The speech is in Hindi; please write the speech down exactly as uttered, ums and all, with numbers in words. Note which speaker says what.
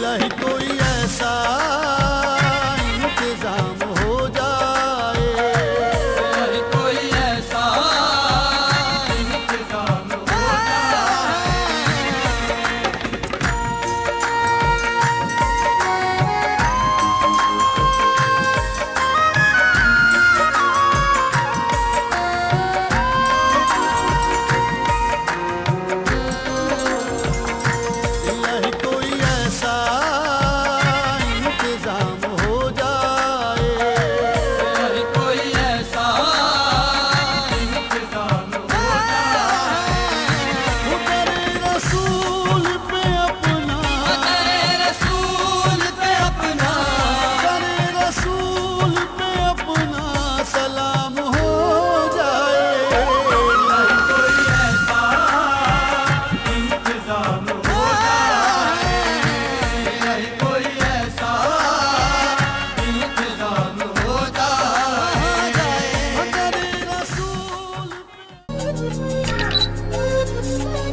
Speaker 1: इलाही कोई ऐसा इंतजाम हो जाए,
Speaker 2: इलाही कोई ऐसा इंतजाम हो
Speaker 1: इलाही कोई ऐसा इंतजाम हो जाए,
Speaker 2: इलाही कोई ऐसा इंतजाम हो
Speaker 1: वो तेरे रसूल पे अपना,
Speaker 2: तेरे रसूल पे अपना,
Speaker 1: तेरे रसूल पे अपना सलाम हो जाए,
Speaker 2: इलाही कोई ऐसा इंतजाम हो इलाही कोई ऐसा इंतजाम हो जाए।
Speaker 1: वो तेरे रसूल पे